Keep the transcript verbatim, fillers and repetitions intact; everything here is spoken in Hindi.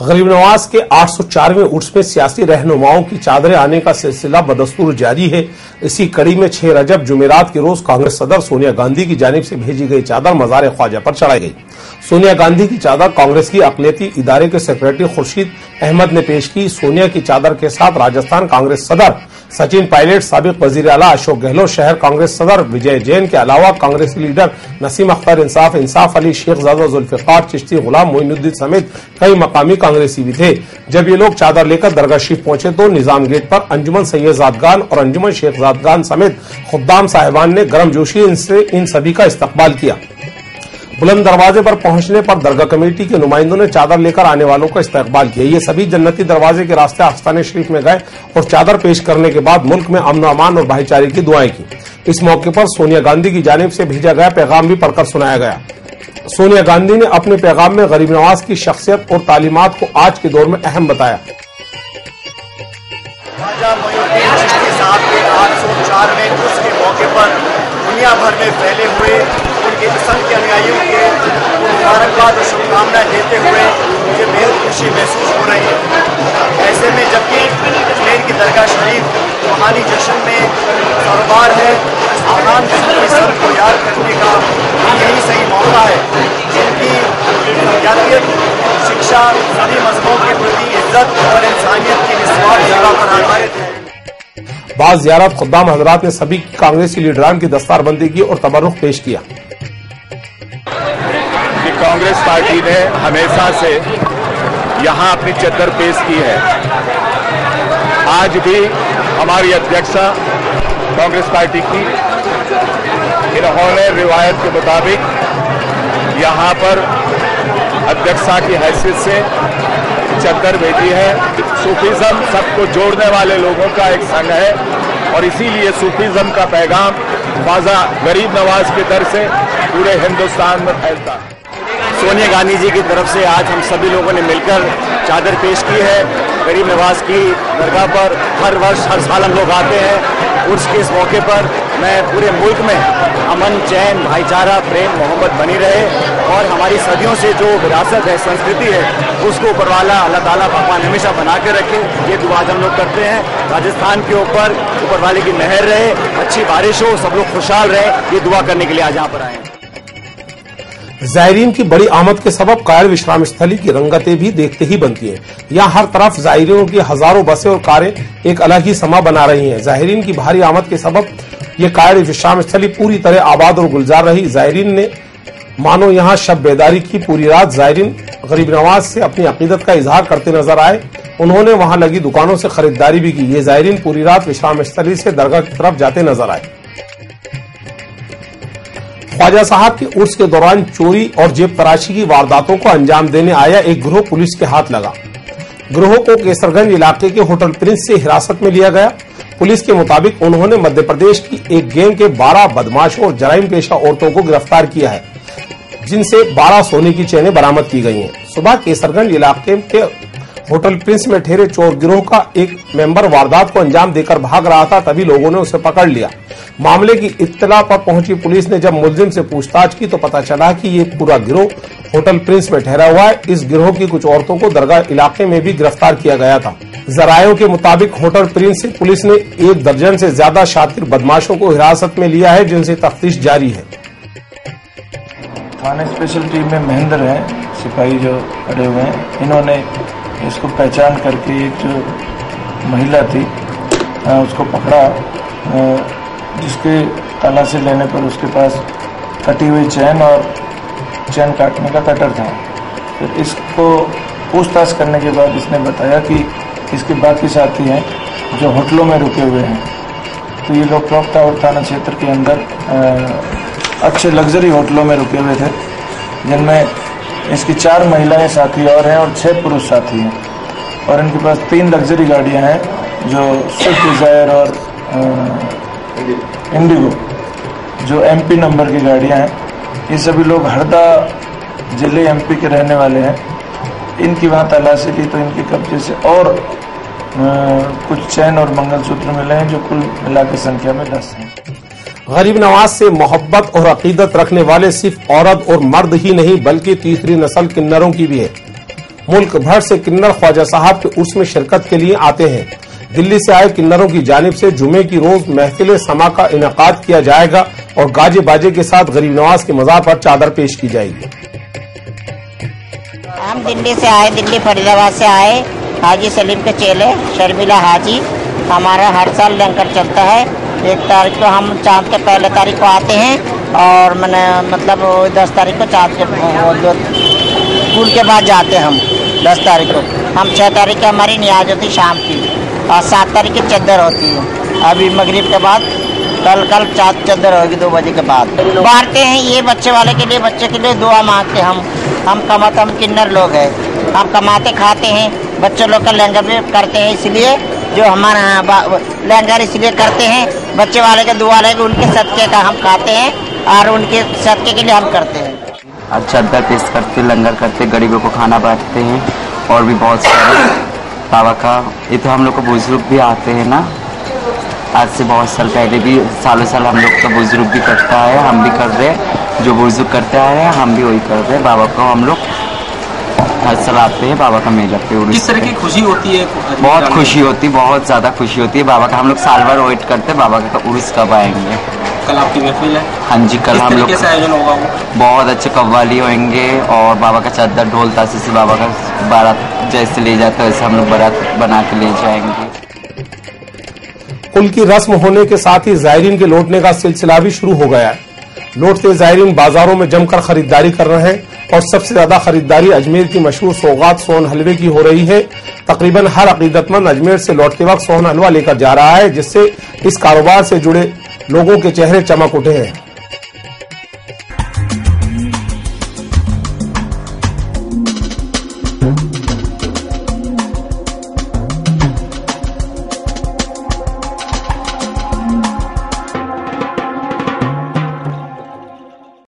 गरीब नवाज के आठ सौ चारवें उर्स में सियासी रहनुमाओं की चादरें आने का सिलसिला बदस्तूर जारी है। इसी कड़ी में छह रजब जुमेरात के रोज कांग्रेस सदर सोनिया गांधी की जानिब से भेजी गई चादर मज़ार ख्वाजा पर चढ़ाई गई। सोनिया गांधी की चादर कांग्रेस की अक़लियती इदारे के सेक्रेटरी खुर्शीद अहमद ने पेश की। सोनिया की चादर के साथ राजस्थान कांग्रेस सदर सचिन पायलट, साबिक वजीर आला अशोक गहलोत, शहर कांग्रेस सदर विजय जैन के अलावा कांग्रेस लीडर नसीम अख्तर, इंसाफ इंसाफ अली, शेखजादा जुल्फिकार चिश्ती, गुलाम मोइनुद्दीन समेत कई मकामी कांग्रेसी भी थे। जब ये लोग चादर लेकर दरगाह शरीफ पहुंचे तो निजाम गेट पर अंजुमन सैयदजादगान और अंजुमन शेखजादगान समेत खुद्दाम साहिबान ने गर्मजोशी इनसे इन सभी का इस्तकबाल किया। बुलंद दरवाजे पर पहुंचने पर दरगाह कमेटी के नुमाइंदों ने चादर लेकर आने वालों का इस्तकबाल किया। ये सभी जन्नती दरवाजे के रास्ते आस्ताने शरीफ में गए और चादर पेश करने के बाद मुल्क में अमन अमान और भाईचारे की दुआएं की। इस मौके पर सोनिया गांधी की जानिब से भेजा गया पैगाम भी पढ़कर सुनाया गया। सोनिया गांधी ने अपने पैगाम में गरीब नवाज की शख्सियत और तालीमात को आज के दौर में अहम बताया। ख्वाजा मोइनुद्दीन चिश्ती साहब के आठ सौ चारवें उर्स के मौके पर दुनिया भर में फैले हुए उनके असंख्य अनुयायियों के मुबारकबाद और शुभकामनाएं देते हुए मुझे बेहद खुशी महसूस हो रही है। ऐसे में जबकि अजमेर की दरगाह शरीफ रूहानी जश्न में कारोबार है, इस महान सर को याद करने का यही सही मौका है जिनकी जातीयत शिक्षा सभी मजहबों के प्रति इज्जत और इंसानियत की निस्वार्थ सेवा पर आधारित है। बाद ज़ियारत खुद्दाम हजरात ने सभी कांग्रेसी लीडरान की दस्तारबंदी की और तबर्रुख पेश किया। कि कांग्रेस पार्टी ने हमेशा से यहां अपनी चद्दर पेश की है। आज भी हमारी अध्यक्षा कांग्रेस पार्टी की इन्होंने रिवायत के मुताबिक यहां पर अध्यक्षा की हैसियत से चद्दर भेजी है। सूफीज़म सबको जोड़ने वाले लोगों का एक संघ है और इसीलिए सूफीज़म का पैगाम ख्वाजा गरीब नवाज के दर से पूरे हिंदुस्तान में फैलता है। सोनिया गांधी जी की तरफ से आज हम सभी लोगों ने मिलकर चादर पेश की है। गरीब नवाज की दरगाह पर हर वर्ष हर साल हम लोग आते हैं। उर्स के इस मौके पर मैं पूरे मुल्क में अमन, चैन, भाईचारा, प्रेम, मोहब्बत बनी रहे और हमारी सदियों से जो विरासत है, संस्कृति है, उसको ऊपर वाला अल्लाह ताला भगवान हमेशा बना के रखे। ये दुआ हम लोग करते हैं। राजस्थान के ऊपर ऊपर वाले की मेहर रहे, अच्छी बारिश हो, सब लोग खुशहाल रहे, ये दुआ करने के लिए आज यहाँ पर आए हैं। जायरीन की बड़ी आमद के सबब कायर विश्राम स्थली की रंगतें भी देखते ही बनती हैं। यहाँ हर तरफ जायरीनों की हजारों बसें और कारें एक अलग ही समा बना रही हैं। जायरीन की भारी आमद के सबब ये कायर विश्राम स्थली पूरी तरह आबाद और गुलजार रही। जायरीन ने मानो यहाँ शब बेदारी की। पूरी रात जायरीन गरीब नवाज से अपनी अकीदत का इजहार करते नजर आए। उन्होंने वहां लगी दुकानों से खरीदारी भी की। ये जायरीन पूरी रात विश्राम स्थली से दरगाह की तरफ जाते नजर आए। ख्वाजा साहब के उर्स के दौरान चोरी और जेब तराशी की वारदातों को अंजाम देने आया एक गिरोह पुलिस के हाथ लगा। गिरोह को केसरगंज इलाके के होटल प्रिंस से हिरासत में लिया गया। पुलिस के मुताबिक उन्होंने मध्य प्रदेश की एक गैंग के बारह बदमाशों और जराइम पेशा औरतों को गिरफ्तार किया है, जिनसे बारह सोने की चेनें बरामद की गई हैं। सुबह केसरगंज इलाके के होटल प्रिंस में ठहरे चोर गिरोह का एक मेंबर वारदात को अंजाम देकर भाग रहा था, तभी लोगों ने उसे पकड़ लिया। मामले की इत्तला पर पहुंची पुलिस ने जब मुलजिम से पूछताछ की तो पता चला कि ये पूरा गिरोह होटल प्रिंस में ठहरा हुआ है। इस गिरोह की कुछ औरतों को दरगाह इलाके में भी गिरफ्तार किया गया था। जरायों के मुताबिक होटल प्रिंस से पुलिस ने एक दर्जन से ज्यादा शातिर बदमाशों को हिरासत में लिया है, जिनसे तफ्तीश जारी है। थाने स्पेशल टीम में महेंद्र हैं, सिपाही जो खड़े हुए हैं, इन्होंने इसको पहचान करके एक जो महिला थी उसको पकड़ा, जिसके तलाशी लेने पर उसके पास कटी हुई चैन और चैन काटने का कटर था। फिर इसको पूछताछ करने के बाद इसने बताया कि इसके बाकी साथी हैं जो होटलों में रुके हुए हैं। तो ये लोग क्लॉक टावर थाना क्षेत्र के अंदर अच्छे लग्जरी होटलों में रुके हुए थे, जिनमें इसकी चार महिलाएं साथी और हैं और छह पुरुष साथी हैं। और इनके पास तीन लग्जरी गाड़ियां हैं, जो स्विफ्ट डिजायर और इंडिगो, जो एमपी नंबर की गाड़ियां हैं। ये सभी लोग हरदा जिले एमपी के रहने वाले हैं। इनकी वहाँ तलाशी ली तो इनके कब्जे से और आ, कुछ चैन और मंगलसूत्र मिले हैं, जो कुल मिला के संख्या में दस हैं। गरीब नवाज से मोहब्बत और अकीदत रखने वाले सिर्फ औरत और मर्द ही नहीं बल्कि तीसरी नस्ल किन्नरों की भी है। मुल्क भर से किन्नर ख्वाजा साहब के उर्स में शिरकत के लिए आते हैं। दिल्ली से आए किन्नरों की जानिब से जुमे की रोज महफिल समा का इनेकाद किया जाएगा और गाजे बाजे के साथ गरीब नवाज के मज़ार पर चादर पेश की जाएगी। हम दिल्ली से आए, दिल्ली फरीदाबाद से आए, हाजी सलीम के चेले शर्मिला हाजी। हमारा हर साल लंगर चलता है। एक तारीख को हम चांद के पहले तारीख को आते हैं और मैंने मतलब दस तारीख को चांद के स्कूल के बाद जाते हैं हम। दस तारीख को हम छः तारीख की हमारी नियाज होती शाम की और सात तारीख की चद्दर होती है। अभी मगरिब के बाद कल कल चाँद चद्दर होगी दो बजे के बाद। बांटते हैं ये बच्चे वाले के लिए, बच्चे के लिए दुआ मांगते हम। हम कमाते हम किन्नर लोग हैं, हम कमाते खाते हैं, बच्चे लोग का लंगर भी करते हैं। इसलिए जो हमारे यहाँ लंगर इसलिए करते हैं बच्चे वाले के दुआ लेके उनके सदके का हम खाते हैं और उनके सदके के लिए हम करते हैं। अब चद्दर पेश करते, लंगर करते, गरीबों को खाना बांटते हैं और भी बहुत सारे बाबा का। ये तो हम लोग को बुजुर्ग भी आते हैं ना, आज से बहुत साल पहले भी, सालों साल हम लोग का बुजुर्ग भी करता है, हम भी कर रहे हैं। जो बुजुर्ग करते आए हैं हम भी वही कर रहे हैं। बाबा को हम लोग हर साल आते हैं बाबा का मेला पे। किस तरह की खुशी होती है? बहुत खुशी होती है, बहुत ज़्यादा खुशी होती है बाबा का। हम लोग साल भर वेट करते हैं बाबा का उर्स कब आएंगे। कल आपकी महफिल है? हाँ जी, कल हम लोग आयोजन होगा वो? बहुत अच्छे कव्वाली होंगे और बाबा का चादर ढोल ताशे से बाबा का बारात जैसे ले जाते हैं वैसे हम लोग बारात बना के ले जाएंगे। कुल की रस्म होने के साथ ही जायरीन के लौटने का सिलसिला भी शुरू हो गया है। लौटते जायरीन बाजारों में जमकर खरीदारी कर रहे हैं और सबसे ज्यादा खरीदारी अजमेर की मशहूर सौगात सोन हलवे की हो रही है। तकरीबन हर अकीदतमंद अजमेर से लौटते वक्त सोन हलवा लेकर जा रहा है, जिससे इस कारोबार से जुड़े लोगों के चेहरे चमक उठे हैं।